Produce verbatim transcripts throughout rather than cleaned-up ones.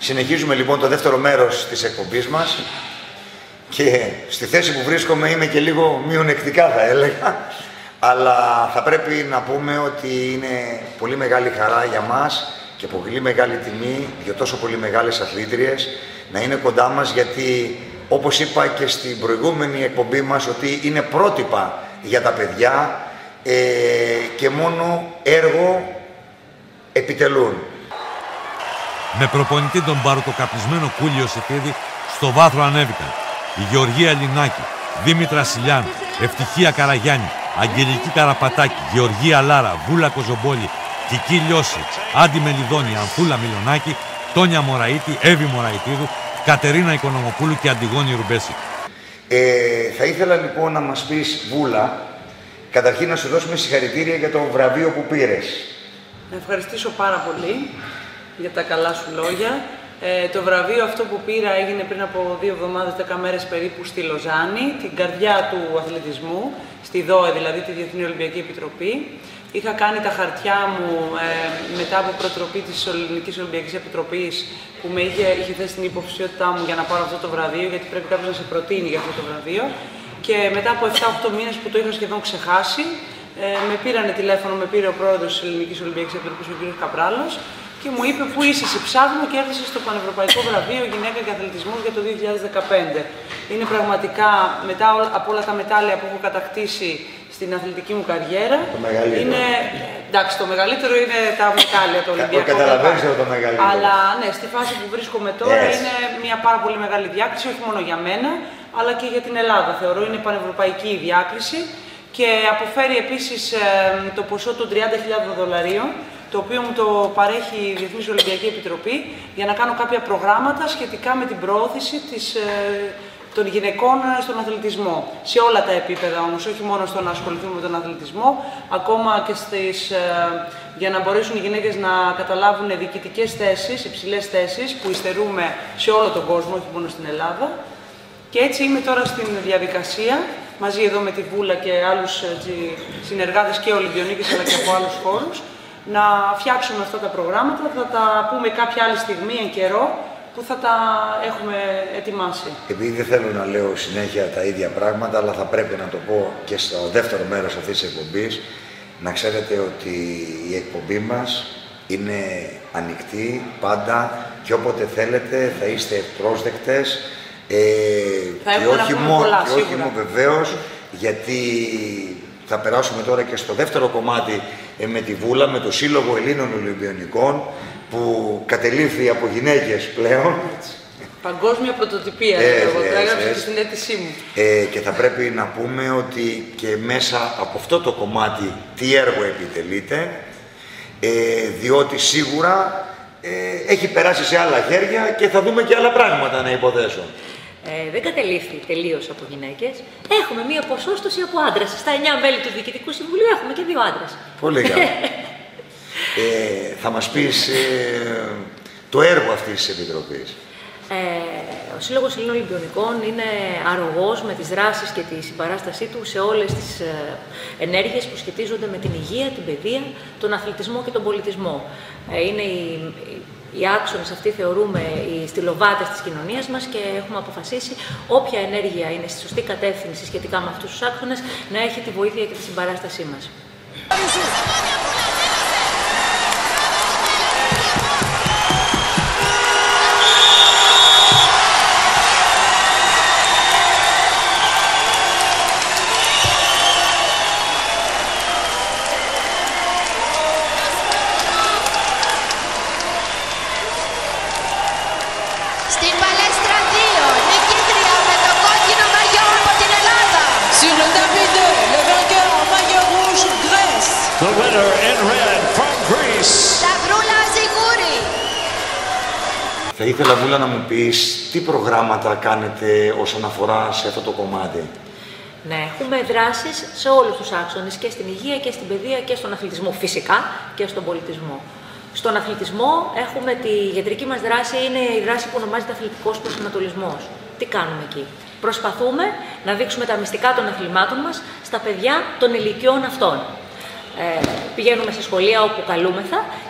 Συνεχίζουμε λοιπόν το δεύτερο μέρος της εκπομπής μας και στη θέση που βρίσκομαι είμαι και λίγο μειονεκτικά θα έλεγα, αλλά θα πρέπει να πούμε ότι είναι πολύ μεγάλη χαρά για μας και πολύ μεγάλη τιμή για τόσο πολύ μεγάλες αθλήτριες να είναι κοντά μας, γιατί όπως είπα και στην προηγούμενη εκπομπή μας ότι είναι πρότυπα για τα παιδιά ε, και μόνο έργο επιτελούν. Με προπονητή τον παροτοκαπνισμένο Κούλιο Σεφίδη, στο βάθρο ανέβηκαν η Γεωργία Λινάκη, Δήμητρα Σιλιάνου, Ευτυχία Καραγιάννη, Αγγελική Καραπατάκη, Γεωργία Λάρα, Βούλα Κοζομπόλη, Κική Λιώση, Άντι Μελιδόνη, Ανθούλα Μιλονάκη, Τόνια Μωραήτη, Εύη Μωραητίδου, Κατερίνα Οικονομοπούλου και Αντιγόνη Ρουμπέση. Ε, θα ήθελα λοιπόν να μας πεις, Βούλα, καταρχήν να σου δώσουμε συγχαρητήρια για το βραβείο που πήρες. Να ευχαριστήσω πάρα πολύ για τα καλά σου λόγια. Ε, το βραβείο αυτό που πήρα έγινε πριν από δύο εβδομάδες, δέκα μέρες περίπου στη Λοζάνη, την καρδιά του αθλητισμού, στη ΔΟΕ, δηλαδή τη Διεθνή Ολυμπιακή Επιτροπή. Είχα κάνει τα χαρτιά μου ε, μετά από προτροπή της Ελληνικής Ολυμπιακής Επιτροπής, που με είχε, είχε θέσει την υποψηφιότητά μου για να πάρω αυτό το βραβείο, γιατί πρέπει κάποιος να σε προτείνει για αυτό το βραβείο. Και μετά από επτά οκτώ μήνες που το είχα σχεδόν ξεχάσει, ε, με πήρανε τηλέφωνο, με πήρε ο πρόεδρος της Ελληνικής Ολυμπιακής Επιτροπής, ο κ. Καπράλος, και μου είπε: πού είσαι, σε ψάχνω και έρθεις στο Πανευρωπαϊκό Βραβείο Γυναίκα και Αθλητισμός για το δύο χιλιάδες δεκαπέντε. Είναι πραγματικά, μετά από όλα τα μετάλλια που έχω κατακτήσει στην αθλητική μου καριέρα, το μεγαλύτερο. Είναι, εντάξει, το μεγαλύτερο είναι τα μετάλλια, το Ολυμπιακό. Καταλαβαίνεις το μεγαλύτερο. Αλλά ναι, στη φάση που βρίσκομαι τώρα yes. είναι μια πάρα πολύ μεγάλη διάκριση, όχι μόνο για μένα, αλλά και για την Ελλάδα. Θεωρώ είναι πανευρωπαϊκή η διάκριση και αποφέρει επίσης ε, το ποσό των τριάντα χιλιάδες δολαρίων, το οποίο μου το παρέχει η Διεθνής Ολυμπιακή Επιτροπή για να κάνω κάποια προγράμματα σχετικά με την προώθηση της, ε, των γυναικών στον αθλητισμό. Σε όλα τα επίπεδα όμως, όχι μόνο στο να ασχοληθούμε με τον αθλητισμό, ακόμα και στις, ε, για να μπορέσουν οι γυναίκες να καταλάβουν διοικητικές θέσεις, υψηλές θέσεις, που υστερούμε σε όλο τον κόσμο, όχι μόνο στην Ελλάδα. Και έτσι είμαι τώρα στην διαδικασία, μαζί εδώ με τη Βούλα και άλλους έτσι, συνεργάτες και Ολυμπιονίκες, αλλά και από άλλους χώρους, να φτιάξουμε αυτά τα προγράμματα. Θα τα πούμε κάποια άλλη στιγμή, εν καιρό, που θα τα έχουμε ετοιμάσει. Επειδή δεν θέλω να λέω συνέχεια τα ίδια πράγματα, αλλά θα πρέπει να το πω και στο δεύτερο μέρος αυτής της εκπομπής, να ξέρετε ότι η εκπομπή μας είναι ανοιχτή πάντα και όποτε θέλετε θα είστε ευπρόσδεκτες. Ε, θα και όχι μόνο, και όχι μόνο βεβαίως, γιατί θα περάσουμε τώρα και στο δεύτερο κομμάτι ε, με τη Βούλα, με το Σύλλογο Ελλήνων Ολυμπιονικών, που κατελήφθη από γυναίκες πλέον. Παγκόσμια πρωτοτυπία, ε, εγώ το έγραψα στην αίτησή μου. Ε, και θα πρέπει να πούμε ότι και μέσα από αυτό το κομμάτι τι έργο επιτελείται, ε, διότι σίγουρα ε, έχει περάσει σε άλλα χέρια και θα δούμε και άλλα πράγματα να υποθέσω. Ε, δεν κατελήφθη τελείως από γυναίκες. Έχουμε μία ποσόστοση από άντρες. Στα εννιά μέλη του Διοικητικού Συμβουλίου έχουμε και δύο άντρες. Πολύ καλά. ε, θα μας πεις ε, το έργο αυτής της Επιτροπής. Ε, ο Σύλλογος Ελλήνων Ολυμπιονικών είναι αρρωγός με τις δράσεις και τη συμπαράστασή του σε όλες τις ε, ενέργειες που σχετίζονται με την υγεία, την παιδεία, τον αθλητισμό και τον πολιτισμό. Ε, είναι η, οι άξονες αυτοί θεωρούμε οι στυλοβάτες της κοινωνίας μας και έχουμε αποφασίσει όποια ενέργεια είναι στη σωστή κατεύθυνση σχετικά με αυτούς τους άξονες να έχει τη βοήθεια και τη συμπαράστασή μας. The winner in red from Greece. Σταυρούλα Ζιγούρη. Θα ήθελα, Βούλα, να μου πεις τι προγράμματα κάνετε όσον αφορά σε αυτό το κομμάτι. Ναι, έχουμε δράσεις σε όλους τους άξονες, και στην υγεία και στην παιδεία και στον αθλητισμό, φυσικά και στον πολιτισμό. Στον αθλητισμό έχουμε τη ιατρική μας δράση, είναι η δράση που ονομάζεται αθλητικός προσανατολισμός. Τι κάνουμε εκεί? Προσπαθούμε να δείξουμε τα μυστικά των αθλημάτων μας στα παιδιά των ηλικιών αυτών. Ε, πηγαίνουμε σε σχολεία όπου καλούμεθα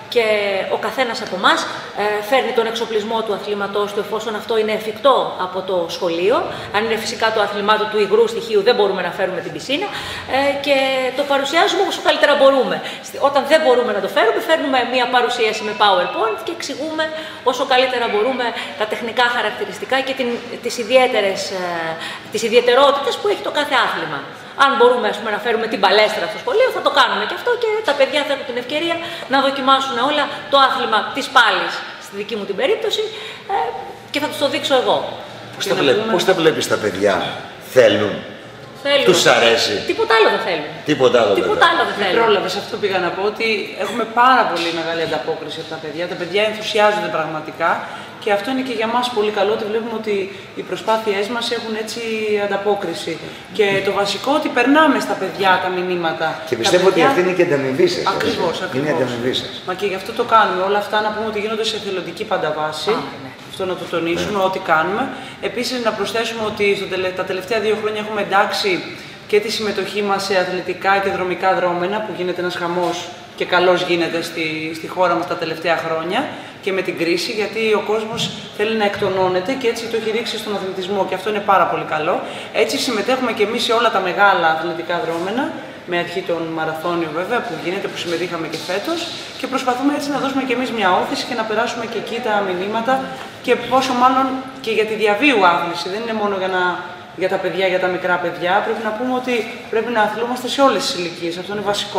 και ο καθένας από εμάς ε, φέρνει τον εξοπλισμό του αθλήματός του εφόσον αυτό είναι εφικτό από το σχολείο. Αν είναι φυσικά το αθλημά του υγρού στοιχείου δεν μπορούμε να φέρουμε την πισίνα ε, και το παρουσιάζουμε όσο καλύτερα μπορούμε. Όταν δεν μπορούμε να το φέρουμε, φέρνουμε μία παρουσίαση με PowerPoint και εξηγούμε όσο καλύτερα μπορούμε τα τεχνικά χαρακτηριστικά και την, τις, ιδιαίτερες, ε, τις ιδιαιτερότητες που έχει το κάθε άθλημα. Αν μπορούμε ας πούμε, να φέρουμε την παλέστρα στο σχολείο, θα το κάνουμε και αυτό και τα παιδιά θα έχουν την ευκαιρία να δοκιμάσουν όλα το άθλημα της πάλης, στη δική μου την περίπτωση, ε, και θα τους το δείξω εγώ. Πώς τα, βλέπει, πώς τα βλέπεις τα παιδιά, θέλουν, θέλουν. Τους αρέσει? Τίποτα άλλο δεν θέλουν. Τίποτα άλλο, Τίποτα άλλο δεν θέλουν. Πρόλαβες, αυτό πήγα να πω, ότι έχουμε πάρα πολύ μεγάλη ανταπόκριση από τα παιδιά. Τα παιδιά ενθουσιάζονται πραγματικά. Και αυτό είναι και για μας πολύ καλό, ότι βλέπουμε ότι οι προσπάθειές μας έχουν έτσι ανταπόκριση. Και το βασικό ότι περνάμε στα παιδιά τα μηνύματα. Και πιστεύω παιδιά... ότι αυτή είναι και ανταμοιβή σας. Ακριβώς, ακριβώς. Είναι ανταμοιβή σας. Μα και γι' αυτό το κάνουμε. Όλα αυτά να πούμε ότι γίνονται σε εθελοντική πανταβάση. Ah, ναι. Αυτό να το τονίσουμε, ό,τι κάνουμε. Επίσης να προσθέσουμε ότι στο τελε... τα τελευταία δύο χρόνια έχουμε εντάξει και τη συμμετοχή μας σε αθλητικά και δρομικά δρόμενα, που γίνεται ένας χαμός και καλώς γίνεται στη, στη χώρα μας τα τελευταία χρόνια και με την κρίση, γιατί ο κόσμος θέλει να εκτονώνεται και έτσι το έχει ρίξει στον αθλητισμό και αυτό είναι πάρα πολύ καλό. Έτσι συμμετέχουμε και εμείς σε όλα τα μεγάλα αθλητικά δρόμενα, με αρχή τον μαραθώνιο βέβαια που γίνεται, που συμμετείχαμε και φέτος, και προσπαθούμε έτσι να δώσουμε και εμείς μια όθηση και να περάσουμε και εκεί τα μηνύματα και πόσο μάλλον και για τη διαβίου άθληση. Δεν είναι μόνο για, να, για τα παιδιά, για τα μικρά παιδιά. Πρέπει να πούμε ότι πρέπει να αθλούμαστε σε όλες τις ηλικίες. Αυτό είναι βασικό.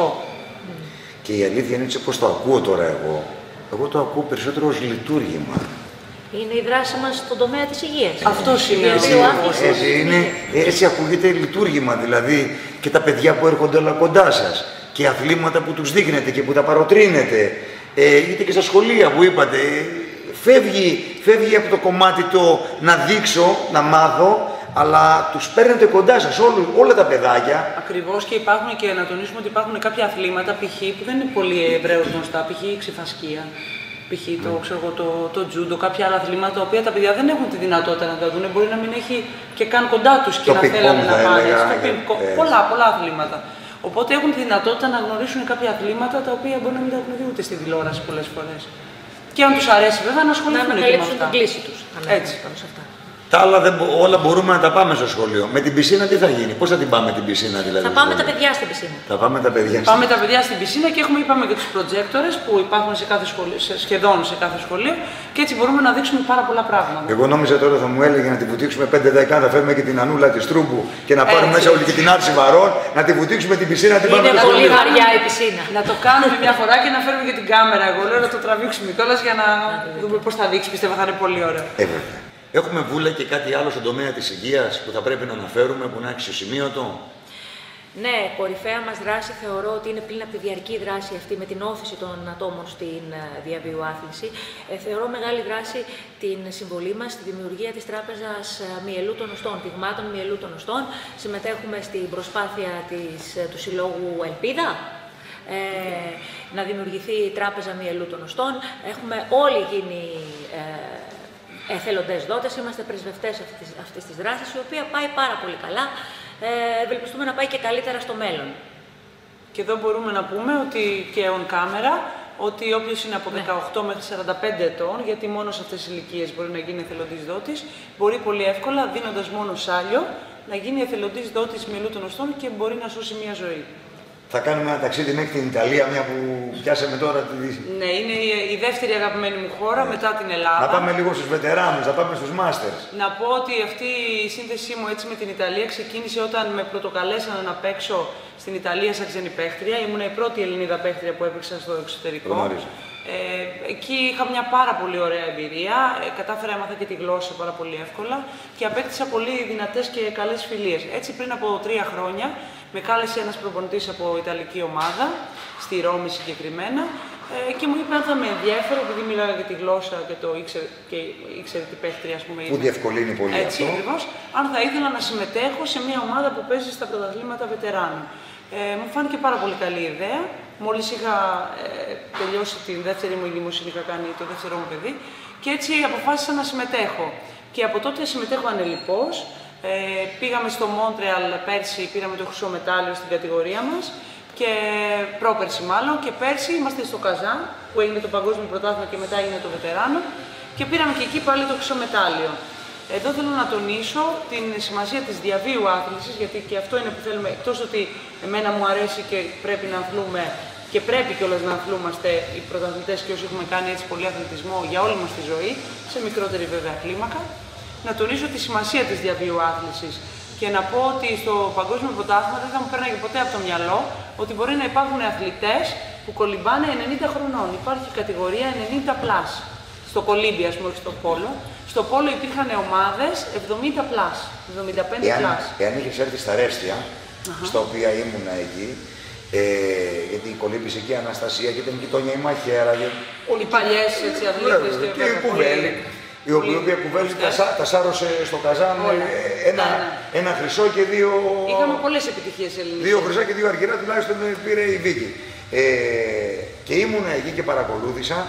Και η αλήθεια είναι έτσι όπως το ακούω τώρα εγώ. Εγώ το ακούω περισσότερο ως λειτουργήμα. Είναι η δράση μας στον τομέα της υγείας. Αυτός είναι. Έτσι, έτσι, είναι, έτσι ακούγεται λειτουργήμα, δηλαδή και τα παιδιά που έρχονται όλα κοντά σας και αθλήματα που τους δείχνετε και που τα παροτρύνετε, ε, είτε και στα σχολεία που είπατε, φεύγει, φεύγει από το κομμάτι το να δείξω, να μάθω, αλλά τους παίρνετε κοντά σας όλου, όλα τα παιδάκια. Ακριβώς, και υπάρχουν, και να τονίσουμε ότι υπάρχουν κάποια αθλήματα π.χ. που δεν είναι πολύ ευρέως γνωστά, π.χ. η ξεφασκία, π.χ. το, ξέρω, το, το τζούντο, κάποια άλλα αθλήματα τα οποία τα παιδιά δεν έχουν τη δυνατότητα να τα δουν, μπορεί να μην έχει και καν κοντά τους και να θέλουν να πάνε. Πολλά, πολλά αθλήματα. Οπότε έχουν τη δυνατότητα να γνωρίσουν κάποια αθλήματα τα οποία μπορεί να μην τα έχουν δει ούτε στη τηλεόραση πολλές φορές. Και αν τους αρέσει βέβαια να ασχοληθούν και με αυτά. Να την κλίση τους. Έτσι. Τα άλλα δεν, όλα μπορούμε να τα πάμε στο σχολείο. Με την πισίνα τι θα γίνει, πώς θα την πάμε την πισίνα δηλαδή? Θα πάμε τα παιδιά στην πισίνα. Θα πάμε τα παιδιά Πάμε τα παιδιά στην πισίνα και έχουμε, είπαμε, και τους προτζέκτορες που υπάρχουν σε κάθε σχολείο, σε, σχεδόν σε κάθε σχολείο, και έτσι μπορούμε να δείξουμε πάρα πολλά πράγματα. Εγώ νόμιζα τώρα θα μου έλεγε να τη βουτήξουμε πέντε δέκα, θα φέρουμε και την Ανούλα τη Στρούμπου και να πάρουμε μέσα όλη και την Άρση Βαρών, να τη βουτήξουμε την πισίνα, να την πάμε στο σχολείο. Είναι πολύ βαριά η πισίνα. Να το κάνουμε μια φορά και να φέρουμε και την κάμερα. Εγώ λέω να το τραβήξουμε κιόλας για να δούμε πώς θα δείξει. Πιστεύω θα είναι πολύ ωραίο. Ε, Έχουμε βούλα και κάτι άλλο στον τομέα της υγείας που θα πρέπει να αναφέρουμε, που να έχει αξιοσημείωτο. Ναι, κορυφαία μας δράση θεωρώ ότι είναι πλην από τη διαρκή δράση αυτή με την όθηση των ατόμων στην διαβίου άθληση. Ε, θεωρώ μεγάλη δράση την συμβολή μας στη δημιουργία της Τράπεζας Μυελού των Οστών, πυγμάτων Μυελού των Οστών. Συμμετέχουμε στην προσπάθεια της, του Συλλόγου Ελπίδα. Ε, να δημιουργηθεί η Τράπεζα Μυελού των Οστών. Έχουμε όλοι γίνει ε, εθελοντές δότες, είμαστε πρεσβευτές αυτής, αυτής της δράσης, η οποία πάει πάρα πολύ καλά. Ε, ευελπιστούμε να πάει και καλύτερα στο μέλλον. Και εδώ μπορούμε να πούμε ότι και on camera, ότι όποιος είναι από δεκαοκτώ μέχρι σαράντα πέντε ετών, γιατί μόνο σε αυτές τις ηλικίες μπορεί να γίνει εθελοντής δότης, μπορεί πολύ εύκολα, δίνοντας μόνο σάλιο, να γίνει εθελοντής δότης Μυελού των Οστών και μπορεί να σώσει μια ζωή. Θα κάνουμε ένα ταξίδι μέχρι την Ιταλία, μια που πιάσαμε τώρα τη... Ναι, είναι η δεύτερη αγαπημένη μου χώρα, ναι, μετά την Ελλάδα. Να πάμε λίγο στους βετεράνους, να πάμε στους μάστερς. Να πω ότι αυτή η σύνδεσή μου έτσι με την Ιταλία ξεκίνησε όταν με πρωτοκαλέσαν να παίξω στην Ιταλία σαν ξένη παίχτρια. Ήμουν η πρώτη Ελληνίδα παίχτρια που έπαιξα στο εξωτερικό. Ε, εκεί είχα μια πάρα πολύ ωραία εμπειρία. Ε, κατάφερα έμαθα και τη γλώσσα πάρα πολύ εύκολα και απέκτησα πολύ δυνατές και καλές φιλίες. Έτσι, πριν από τρία χρόνια, με κάλεσε ένας προπονητής από Ιταλική ομάδα, στη Ρώμη συγκεκριμένα, ε, και μου είπε αν θα με ενδιέφερε, επειδή μιλάγα και τη γλώσσα και το ήξερε, και ήξερε τι παίχτρια, ας πούμε. Που διευκολύνει πολύ έτσι, αυτό. Ακριβώς, αν θα ήθελα να συμμετέχω σε μια ομάδα που παίζει στα πρωταθλήματα βετεράνων. Ε, μου φάνηκε πάρα πολύ καλή ιδέα. Μόλις είχα ε, τελειώσει την δεύτερη μου εγκυμοσύνη, είχα κάνει το δεύτερο μου παιδί και έτσι αποφάσισα να συμμετέχω. Και από τότε συμμετέχω ανελιπώς. Ε, πήγαμε στο Μόντρεαλ πέρσι, πήραμε το χρυσό μετάλλιο στην κατηγορία μας και πρόπερσι μάλλον, και πέρσι είμαστε στο Καζάν που που έγινε το παγκόσμιο πρωτάθλημα και μετά έγινε το βετεράνο. Και πήραμε και εκεί πάλι το χρυσό μετάλλιο. Εδώ θέλω να τονίσω την σημασία της διαβίου άθλησης, γιατί και αυτό είναι που θέλουμε, εκτός ότι εμένα μου αρέσει και πρέπει να αθλούμε και πρέπει κιόλας να αθλούμαστε οι πρωταθλητές και όσοι έχουμε κάνει έτσι πολύ αθλητισμό για όλη μας τη ζωή, σε μικρότερη βέβαια κλίμακα, να τονίσω τη σημασία της διαβίου άθλησης και να πω ότι στο παγκόσμιο πρωτάθλημα δεν θα μου πέρναγε ποτέ από το μυαλό ότι μπορεί να υπάρχουν αθλητές που κολυμπάνε ενενήντα χρονών. Υπάρχει κατηγορία ενενήντα πλας. Στο κολύμπι, ας πούμε, όχι στο πόλο. Στο πόλο υπήρχαν ομάδες εβδομήντα πλας, εβδομήντα πέντε πλας. Εάν είχες έρθει στα Ρέστια, uh-huh. στα οποία ήμουνα εκεί, ε, γιατί κολύμπησε εκεί η Αναστασία και ήταν και η Τόνια η Μαχαίρα. Οι παλιές έτσι αθλήτες. Και η Κουβέλη, η οποία Κουβέλη τα σάρωσε στο Καζάν ένα, ναι, ναι. ένα χρυσό και δύο... Είχαμε πολλές επιτυχίες ελληνικές. Δύο χρυσά και δύο αργυρά τουλάχιστον πήρε η Βίκη. Ε, και ήμουνα εκεί και παρακολούθησα.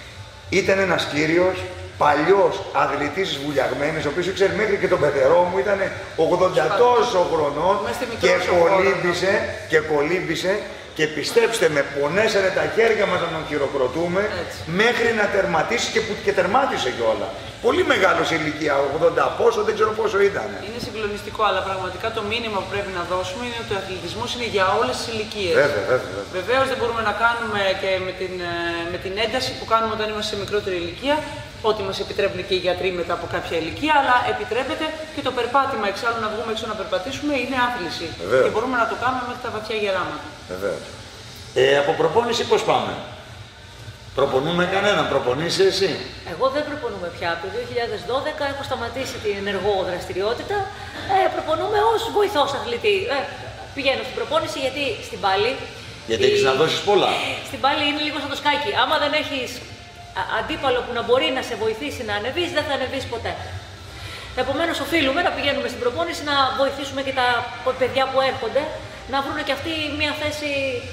Ήταν ένας κύριος, παλιός αθλητής βουλιαγμένος, ο οποίος ξέρει μέχρι και τον πεθερό μου ήταν ογδόντα τόσο χρονών και κολύμπησε, και κολύμπησε και πιστέψτε με, πονέσανε τα χέρια μας να τον χειροκροτούμε μέχρι να τερματίσει και, που, και τερμάτισε κιόλα. Πολύ μεγάλος ηλικία, ογδόντα πόσο, δεν ξέρω πόσο ήταν. Είναι συγκλονιστικό, αλλά πραγματικά το μήνυμα που πρέπει να δώσουμε είναι ότι ο αθλητισμός είναι για όλες τις ηλικίες. Βέβαια, βέβαια. Βεβαίως δεν μπορούμε να κάνουμε και με την, με την ένταση που κάνουμε όταν είμαστε σε μικρότερη ηλικία, ό,τι μας επιτρέπουν και οι γιατροί μετά από κάποια ηλικία, αλλά επιτρέπεται και το περπάτημα. Εξάλλου να βγούμε έξω να περπατήσουμε είναι άθληση. Βεβαίως. Και μπορούμε να το κάνουμε μέχρι τα βαθιά γεράματα. Βεβαίως. Ε, από προπόνηση πώς πάμε? Προπονούμε κανέναν, προπονείσαι εσύ? Εγώ δεν προπονούμε πια. Από το δύο χιλιάδες δώδεκα έχω σταματήσει την ενεργό δραστηριότητα. Ε, προπονούμε ως βοηθός αθλητή. Ε, πηγαίνω στην προπόνηση γιατί στην πάλη. Γιατί η... έχεις να δώσεις πολλά. Στην πάλη είναι λίγο σαν το σκάκι. Άμα δεν έχεις αντίπαλο που να μπορεί να σε βοηθήσει να ανεβείς, δεν θα ανεβείς ποτέ. Επομένως, οφείλουμε να πηγαίνουμε στην προπόνηση, να βοηθήσουμε και τα παιδιά που έρχονται να βρουν και αυτοί μια θέση.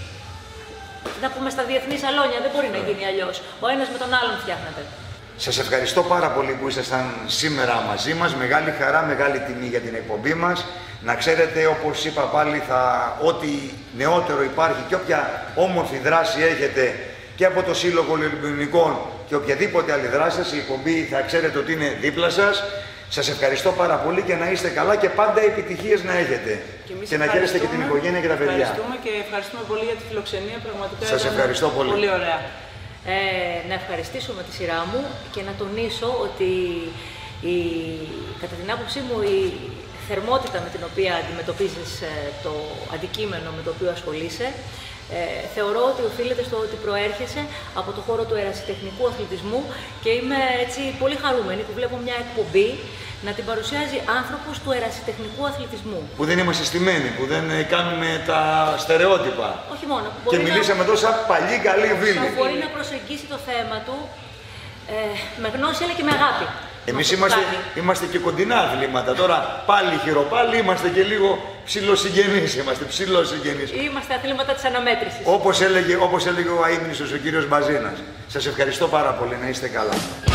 Να πούμε στα διεθνή σαλόνια, δεν μπορεί να γίνει αλλιώς. Ο ένας με τον άλλον φτιάχνεται. Σας ευχαριστώ πάρα πολύ που ήσασταν σήμερα μαζί μας. Μεγάλη χαρά, μεγάλη τιμή για την εκπομπή μας. Να ξέρετε, όπως είπα πάλι, θα, ό,τι νεότερο υπάρχει και όποια όμορφη δράση έχετε και από το Σύλλογο Ολυμπιονικών και οποιαδήποτε άλλη δράση σας, η εκπομπή θα ξέρετε ότι είναι δίπλα σας. Σας ευχαριστώ πάρα πολύ και να είστε καλά και πάντα επιτυχίες να έχετε. Και, και να χαίρεστε και την οικογένεια και τα παιδιά. Ευχαριστούμε και ευχαριστούμε πολύ για τη φιλοξενία. Πραγματικά σας ευχαριστώ πολύ. Πολύ ωραία. Ε, να ευχαριστήσω με τη σειρά μου και να τονίσω ότι η, κατά την άποψή μου η θερμότητα με την οποία αντιμετωπίζεις το αντικείμενο με το οποίο ασχολείσαι, Ε, θεωρώ ότι οφείλεται στο ότι προέρχεσαι από το χώρο του ερασιτεχνικού αθλητισμού και είμαι έτσι πολύ χαρούμενη που βλέπω μια εκπομπή να την παρουσιάζει άνθρωπος του ερασιτεχνικού αθλητισμού. Που δεν είμαστε στημένοι, που δεν κάνουμε τα στερεότυπα. Όχι μόνο. Που και μιλήσαμε εδώ σαν παλιοί καλοί φίλοι. Μπορεί να προσεγγίσει το θέμα του ε, με γνώση αλλά και με αγάπη. Εμείς είμαστε, είμαστε και κοντινά αθλήματα. Τώρα πάλι χειροπάλι είμαστε και λίγο ψιλοσυγγενείς. Είμαστε ψιλοσυγγενείς. Είμαστε αθλήματα της αναμέτρησης. Όπως έλεγε, όπως έλεγε ο αείμνηστος ο κύριος Μπαζίνας. Σας ευχαριστώ πάρα πολύ. Να είστε καλά.